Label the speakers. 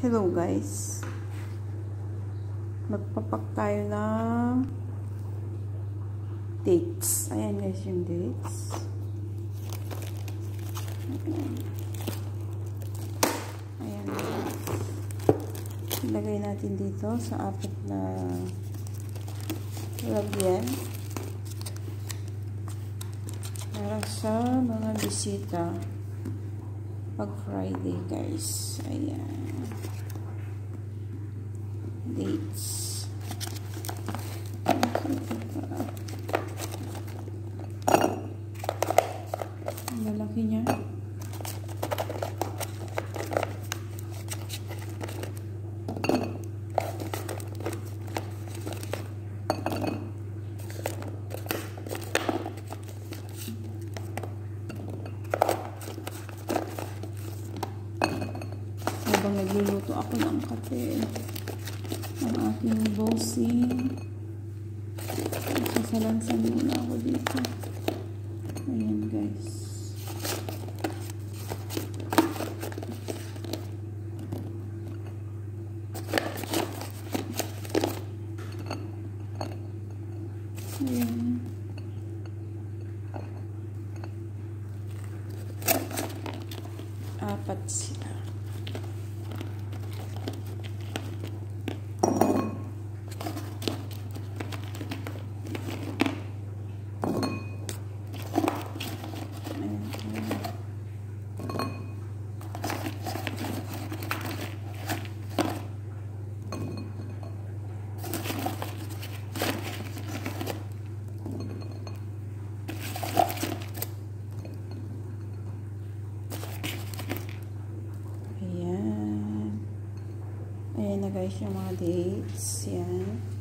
Speaker 1: Hello guys, magpapak tayo ng dates. Ayan guys yung dates. Ayan guys, ilagay natin dito sa apat na lagyan para sa mga bisita pag Friday guys. Ayan, dates. Ang lalaki niya. Habang nagluluto ako ng kape, ang aking bossing, sasalansan muna ako dito. Ayan guys. Ayan. Apat sila. Ayan na guys yung mga dates. Yan.